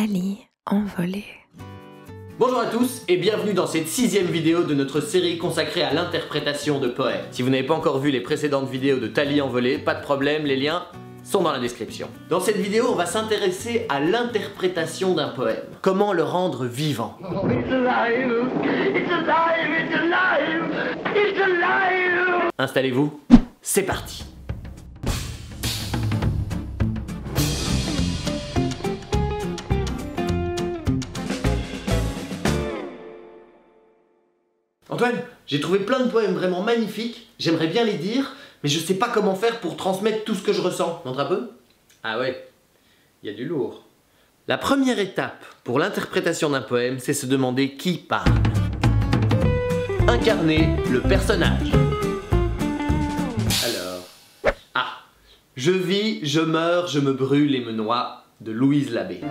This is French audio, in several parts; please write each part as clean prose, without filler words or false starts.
Thalie envolée. Bonjour à tous et bienvenue dans cette 6e vidéo de notre série consacrée à l'interprétation de poèmes. Si vous n'avez pas encore vu les précédentes vidéos de Thalie envolée, pas de problème, les liens sont dans la description. Dans cette vidéo, on va s'intéresser à l'interprétation d'un poème. Comment le rendre vivant. Oh, it's alive! It's alive! It's alive! It's alive! Installez-vous, c'est parti. Antoine, j'ai trouvé plein de poèmes vraiment magnifiques, j'aimerais bien les dire, mais je sais pas comment faire pour transmettre tout ce que je ressens. Montre un peu. Ah ouais, il y a du lourd. La première étape pour l'interprétation d'un poème, c'est se demander qui parle. Incarner le personnage. Alors... Ah, je vis, je meurs, je me brûle et me noie, de Louise Labbé.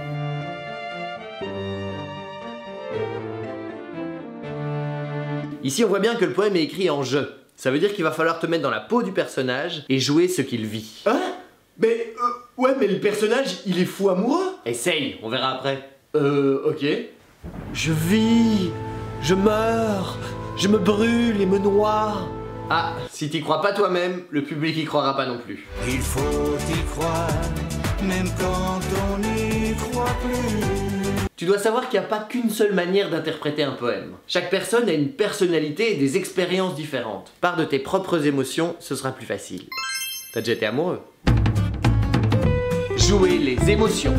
Ici, on voit bien que le poème est écrit en je. Ça veut dire qu'il va falloir te mettre dans la peau du personnage et jouer ce qu'il vit. Hein? Mais, ouais, mais le personnage, il est fou amoureux? Essaye, on verra après. Ok. Je vis, je meurs, je me brûle et me noie. Ah, si t'y crois pas toi-même, le public y croira pas non plus. Il faut y croire, même quand on n'y croit plus. Tu dois savoir qu'il n'y a pas qu'une seule manière d'interpréter un poème. Chaque personne a une personnalité et des expériences différentes. Pars de tes propres émotions, ce sera plus facile. T'as déjà été amoureux? Jouer les émotions.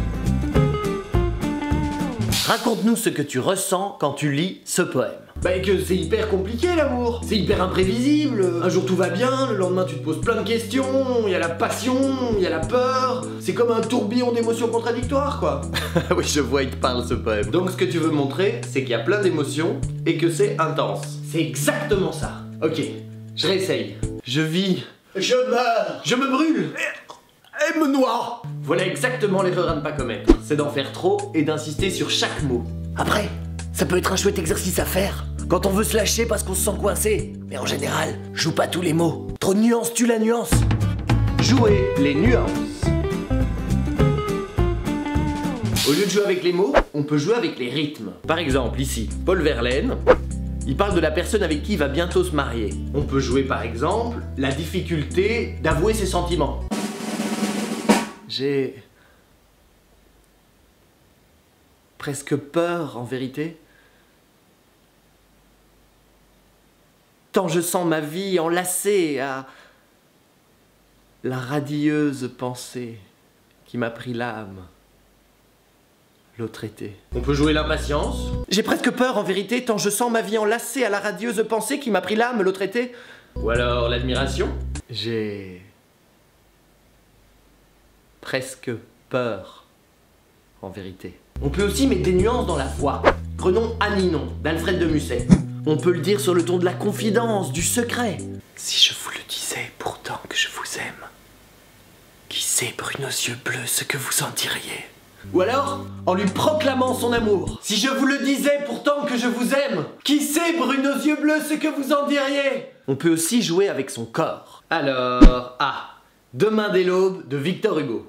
Raconte-nous ce que tu ressens quand tu lis ce poème. Bah que c'est hyper compliqué l'amour. C'est hyper imprévisible. Un jour tout va bien, le lendemain tu te poses plein de questions. Il y a la passion, il y a la peur. C'est comme un tourbillon d'émotions contradictoires quoi. Oui, je vois, il te parle ce poème. Donc ce que tu veux montrer, c'est qu'il y a plein d'émotions et que c'est intense. C'est exactement ça. Ok, je réessaye. Je vis. Je meurs. Je me brûle. Et me noie. Voilà exactement l'erreur à ne pas commettre. C'est d'en faire trop et d'insister sur chaque mot. Après, ça peut être un chouette exercice à faire quand on veut se lâcher parce qu'on se sent coincé. Mais en général, joue pas tous les mots. Trop de nuances tue la nuance. Jouer les nuances. Au lieu de jouer avec les mots, on peut jouer avec les rythmes. Par exemple, ici, Paul Verlaine, il parle de la personne avec qui il va bientôt se marier. On peut jouer par exemple la difficulté d'avouer ses sentiments. J'ai presque peur en vérité. Tant je sens ma vie enlacée à la radieuse pensée qui m'a pris l'âme l'autre été. On peut jouer l'impatience. J'ai presque peur en vérité, tant je sens ma vie enlacée à la radieuse pensée qui m'a pris l'âme l'autre été. Ou alors l'admiration. J'ai presque peur en vérité. On peut aussi mettre des nuances dans la voix. Prenons Aninon d'Alfred de Musset. On peut le dire sur le ton de la confidence, du secret. Si je vous le disais pourtant que je vous aime, qui sait, brune aux yeux bleus, ce que vous en diriez? Ou alors, en lui proclamant son amour. Si je vous le disais pourtant que je vous aime, qui sait, brune aux yeux bleus, ce que vous en diriez? On peut aussi jouer avec son corps. Alors, Demain dès l'aube de Victor Hugo.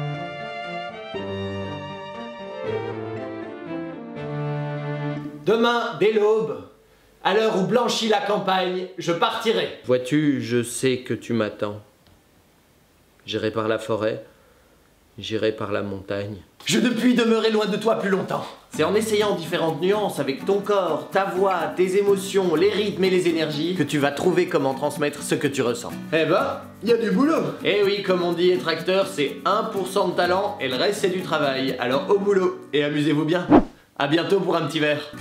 Demain dès l'aube, à l'heure où blanchit la campagne, je partirai. Vois-tu, je sais que tu m'attends. J'irai par la forêt, j'irai par la montagne. Je ne puis demeurer loin de toi plus longtemps. C'est en essayant différentes nuances avec ton corps, ta voix, tes émotions, les rythmes et les énergies que tu vas trouver comment transmettre ce que tu ressens. Eh ben, il y a du boulot. Eh oui, comme on dit, être acteur, c'est 1% de talent et le reste c'est du travail. Alors au boulot et amusez-vous bien. À bientôt pour un petit verre.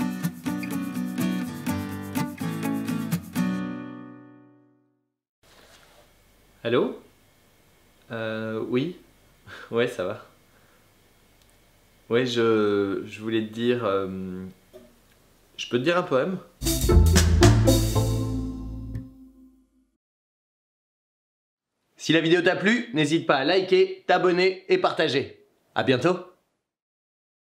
Allô? Oui? Ouais, ça va. Ouais, je voulais te dire... Je peux te dire un poème? Si la vidéo t'a plu, n'hésite pas à liker, t'abonner et partager. À bientôt!